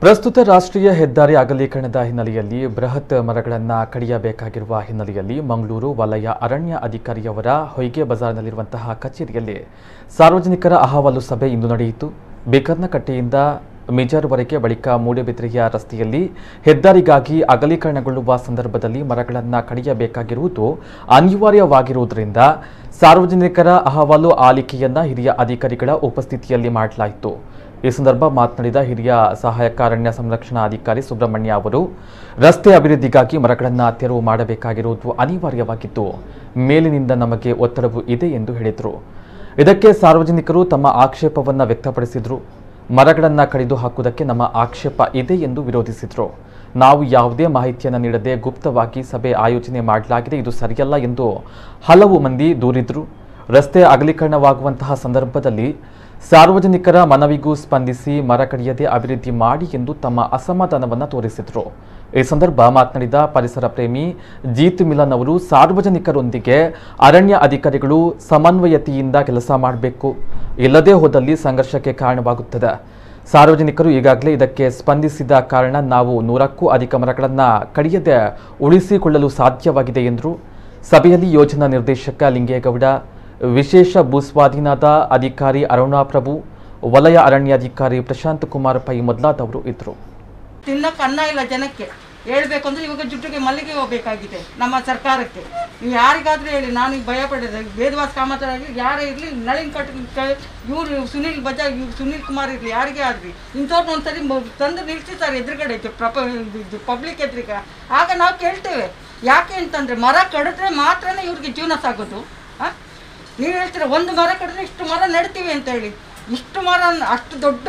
ಪ್ರಸ್ತುತ ರಾಷ್ಟ್ರೀಯ ಹೆದ್ದಾರಿ ಅಗಲೀಕರಣದ ಹಿನ್ನೆಲೆಯಲ್ಲಿ ಬೃಹತ್ ಮರಗಳನ್ನು ಕಡಿಯಬೇಕಾಗಿರುವ ಹಿನ್ನೆಲೆಯಲ್ಲಿ ಮಂಗಳೂರು ವಲಯ ಅರಣ್ಯ ಅಧಿಕಾರಿಯವರ ಹೊಯ್ಗೆ ಬಜಾರ್ನಲ್ಲಿರುವಂತಹ ಕಚೇರಿಯಲ್ಲಿ ಸಾರ್ವಜನಿಕರ ಅಹವಾಲು ಸಭೆ ಇಂದು ನಡೆಯಿತು. ಬೇಕರ್ನಕಟ್ಟೆಯಿಂದ ಮಿಜರ್ವರೆಗೆ ಬಳಿಕ ಮೂಡಬಿದ್ರೆಯ ರಸ್ತೆಯಲ್ಲಿ ಹೆದ್ದಾರಿಗಾಗಿ ಅಗಲೀಕರಣಗೊಳ್ಳುವ ಸಂದರ್ಭದಲ್ಲಿ ಮರಗಳನ್ನು ಕಡಿಯಬೇಕಾಗಿರುವುದು ಅನಿವಾರ್ಯವಾಗಿರುವುದರಿಂದ ಸಾರ್ವಜನಿಕರ ಅಹವಾಲು ಆಲಿಕೆಯನ್ನ ಹಿರಿಯ ಅಧಿಕಾರಿಗಳ ಉಪಸ್ಥಿತಿಯಲ್ಲಿ ಮಾಡಲಾಯಿತು. ಈ ಸಂದರ್ಭ ಮಾತನಾಡಿದ ಹಿರಿಯ ಸಹಾಯಕ ಅರಣ್ಯ ಸಂರಕ್ಷಣಾ ಅಧಿಕಾರಿ ಸುಬ್ರಹ್ಮಣ್ಯ ಅವರು, ರಸ್ತೆ ಅಭಿವೃದ್ಧಿಗಾಗಿ ಮರಗಳನ್ನು ತೆರವು ಮಾಡಬೇಕಾಗಿರುವುದು ಅನಿವಾರ್ಯವಾಗಿದ್ದು ಮೇಲಿನಿಂದ ನಮಗೆ ಒತ್ತಡವೂ ಇದೆ ಎಂದು ಹೇಳಿದರು. ಇದಕ್ಕೆ ಸಾರ್ವಜನಿಕರು ತಮ್ಮ ಆಕ್ಷೇಪವನ್ನು ವ್ಯಕ್ತಪಡಿಸಿದರು. ಮರಗಳನ್ನು ಕಡಿದು ಹಾಕುವುದಕ್ಕೆ ನಮ್ಮ ಆಕ್ಷೇಪ ಇದೆ ಎಂದು ವಿರೋಧಿಸಿದರು. ನಾವು ಯಾವುದೇ ಮಾಹಿತಿಯನ್ನು ನೀಡದೆ ಗುಪ್ತವಾಗಿ ಸಭೆ ಆಯೋಜನೆ ಮಾಡಲಾಗಿದೆ, ಇದು ಸರಿಯಲ್ಲ ಎಂದು ಹಲವು ಮಂದಿ ದೂರಿದರು. ರಸ್ತೆ ಅಗಲೀಕರಣವಾಗುವಂತಹ ಸಂದರ್ಭದಲ್ಲಿ ಸಾರ್ವಜನಿಕರ ಮನವಿಗೂ ಸ್ಪಂದಿಸಿ ಮರ ಕಡಿಯದೆ ಅಭಿವೃದ್ಧಿ ಮಾಡಿ ಎಂದು ತಮ್ಮ ಅಸಮಾಧಾನವನ್ನು ತೋರಿಸಿದರು. ಈ ಸಂದರ್ಭ ಮಾತನಾಡಿದ ಪರಿಸರ ಪ್ರೇಮಿ ಜೀತ್ ಮಿಲನ್ ಅವರು, ಸಾರ್ವಜನಿಕರೊಂದಿಗೆ ಅರಣ್ಯ ಅಧಿಕಾರಿಗಳು ಸಮನ್ವಯತೆಯಿಂದ ಕೆಲಸ ಮಾಡಬೇಕು, ಇಲ್ಲದೇ ಹೋದಲ್ಲಿ ಸಂಘರ್ಷಕ್ಕೆ ಕಾರಣವಾಗುತ್ತದೆ. ಸಾರ್ವಜನಿಕರು ಈಗಾಗಲೇ ಇದಕ್ಕೆ ಸ್ಪಂದಿಸಿದ ಕಾರಣ ನಾವು 100ಕ್ಕೂ ಅಧಿಕ ಮರಗಳನ್ನು ಕಡಿಯದೆ ಉಳಿಸಿಕೊಳ್ಳಲು ಸಾಧ್ಯವಾಗಿದೆ ಎಂದರು. ಸಭೆಯಲ್ಲಿ ಯೋಜನಾ ನಿರ್ದೇಶಕ ಲಿಂಗೇಗೌಡ, ವಿಶೇಷ ಭೂಸ್ವಾಧೀನದ ಅಧಿಕಾರಿ ಅರುಣಾ ಪ್ರಭು, ವಲಯ ಅರಣ್ಯಾಧಿಕಾರಿ ಪ್ರಶಾಂತ್ ಕುಮಾರ್ ಪೈ ಮೊದಲಾದವರು ಇದ್ದರು. ತಿನ್ನಕ್ಕೆ ಅನ್ನ ಇಲ್ಲ ಜನಕ್ಕೆ. ಹೇಳ್ಬೇಕು ಅಂದ್ರೆ ಇವಾಗ ಜುಟ್ಟಿಗೆ ಮಲ್ಲಿಗೆ ಹೋಗಬೇಕಾಗಿದೆ ನಮ್ಮ ಸರ್ಕಾರಕ್ಕೆ. ನೀವು ಯಾರಿಗಾದ್ರೂ ಹೇಳಿ, ನಾನು ಈಗ ಭಯ ಪಡಿದೆ. ವೇದವಾಸ್ ಕಾಮತರಾಗಿ ಯಾರೇ ಇರಲಿ, ನಳಿನ್ ಇವರು ಸುನೀಲ್ ಬಜಾ, ಇವ್ರು ಸುನೀಲ್ ಕುಮಾರ್ ಇರಲಿ, ಯಾರಿಗೇ ಆಗಲಿ ಇಂಥವ್ರನ್ನ ಒಂದ್ಸರಿ ತಂದು ನಿಲ್ಸಿರ್ತಾರೆ ಎದುರುಗಡೆ, ಪಬ್ಲಿಕ್ ಎದುರಿಗೆ. ಆಗ ನಾವು ಕೇಳ್ತೇವೆ, ಯಾಕೆ ಅಂತಂದರೆ ಮರ ಕಡಿದ್ರೆ ಮಾತ್ರನೇ ಇವ್ರಿಗೆ ಜೀವನ ಸಾಗೋದು. ನೀವು ಹೇಳ್ತೀರ ಒಂದು ಮರ ಕಡಿದ್ರೆ ಇಷ್ಟು ಮರ ನೆಡ್ತೀವಿ ಅಂತ ಹೇಳಿ. ಇಷ್ಟು ಮರ, ಅಷ್ಟು ದೊಡ್ಡ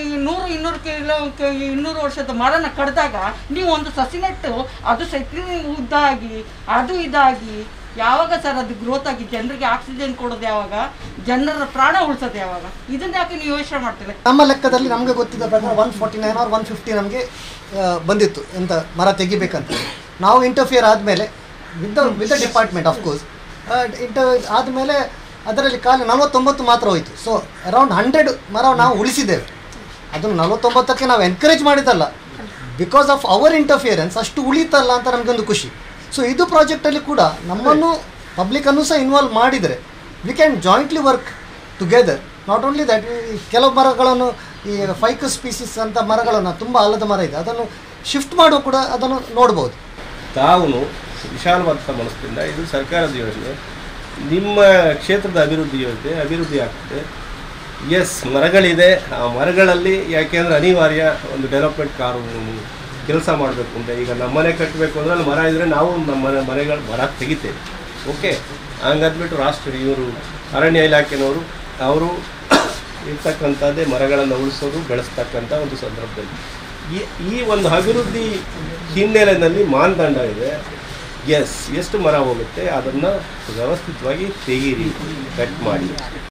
100-200 ವರ್ಷದ ಮರನ ಕಡ್ದಾಗ ನೀವು ಒಂದು ಸಸಿ ನೆಟ್ಟು ಅದು ಉದ್ದಾಗಿ ಅದು ಇದಾಗಿ ಯಾವಾಗ ಸರ್ ಅದು ಗ್ರೋತ್ ಆಗಿ ಜನರಿಗೆ ಆಕ್ಸಿಜನ್ ಕೊಡೋದು ಯಾವಾಗ, ಜನರ ಪ್ರಾಣ ಉಳಿಸೋದು ಯಾವಾಗ? ಇದನ್ನ ಯಾಕೆ ನೀವು ಯೋಚನೆ ಮಾಡ್ತೀರ? ನಮ್ಮ ಲೆಕ್ಕದಲ್ಲಿ ನಮಗೆ ಗೊತ್ತಿದ್ದ ಪ್ರಕಾರ 149 or 150 ನಮಗೆ ಬಂದಿತ್ತು ಎಂತ ಮರ ತೆಗಿಬೇಕಂತ. ನಾವು ಇಂಟರ್ಫಿಯರ್ ಆದಮೇಲೆ ವಿತ್ ದ ಡಿಪಾರ್ಟ್ಮೆಂಟ್ ಆಫ್ಕೋರ್ಸ್ ಆದಮೇಲೆ ಅದರಲ್ಲಿ ಖಾಲಿ 49 ಮಾತ್ರ ಹೋಯಿತು. ಸೊ ಅರೌಂಡ್ 100 ಮರ ನಾವು ಉಳಿಸಿದ್ದೇವೆ. ಅದನ್ನು 49ಕ್ಕೆ ನಾವು ಎನ್ಕರೇಜ್ ಮಾಡಿದ್ದಲ್ಲ, ಬಿಕಾಸ್ ಆಫ್ ಅವರ್ ಇಂಟರ್ಫಿಯರೆನ್ಸ್ ಅಷ್ಟು ಉಳಿತಲ್ಲ ಅಂತ ನಮಗೊಂದು ಖುಷಿ. ಸೊ ಇದು ಪ್ರಾಜೆಕ್ಟಲ್ಲಿ ಕೂಡ ನಮ್ಮನ್ನು ಪಬ್ಲಿಕನ್ನು ಸಹ ಇನ್ವಾಲ್ವ್ ಮಾಡಿದರೆ we can jointly work together. Not only that, ಕೆಲವು ಮರಗಳನ್ನು ಈ ಫೈಕಸ್ ಸ್ಪೀಸಿಸ್ ಅಂತ ಮರಗಳನ್ನು ತುಂಬ ಆಲದ ಮರ ಇದೆ, ಅದನ್ನು ಶಿಫ್ಟ್ ಮಾಡುವ ಕೂಡ ಅದನ್ನು ನೋಡ್ಬೋದು. ತಾವು ವಿಶಾಲವಾದ ಮನಸ್ಸಿನಿಂದ ಇದು ಸರ್ಕಾರದ ಯೋಜನೆ, ನಿಮ್ಮ ಕ್ಷೇತ್ರದ ಅಭಿವೃದ್ಧಿ ಆಗ್ತದೆ. ಎಸ್, ಮರಗಳಿದೆ, ಆ ಮರಗಳಲ್ಲಿ ಯಾಕೆಂದರೆ ಅನಿವಾರ್ಯ ಒಂದು ಡೆವಲಪ್ಮೆಂಟ್ ಕೆಲಸ ಮಾಡಬೇಕು ಅಂತ. ಈಗ ನಮ್ಮ ಮನೆ ಕಟ್ಟಬೇಕು ಅಂದರೆ ಅಲ್ಲಿ ಮರ ಇದ್ದರೆ ನಾವು ನಮ್ಮ ಮರ ತೆಗಿತೇವೆ. ಓಕೆ, ಹಂಗಂದ್ಬಿಟ್ಟು ಇವರು ಅರಣ್ಯ ಇಲಾಖೆನವರು ಅವರು ಇರ್ತಕ್ಕಂಥದ್ದೇ ಮರಗಳನ್ನು ಉಳಿಸೋದು ಬೆಳೆಸ್ತಕ್ಕಂಥ ಒಂದು ಸಂದರ್ಭದಲ್ಲಿ ಈ ಒಂದು ಅಭಿವೃದ್ಧಿ ಹಿನ್ನೆಲೆಯಲ್ಲಿ ಮಾನದಂಡ ಇದೆ. ಎಸ್, ಎಷ್ಟು ಮರ ಹೋಗುತ್ತೆ ಅದನ್ನು ವ್ಯವಸ್ಥಿತವಾಗಿ ತೆಗೀರಿ, ಕಟ್ ಮಾಡಿ.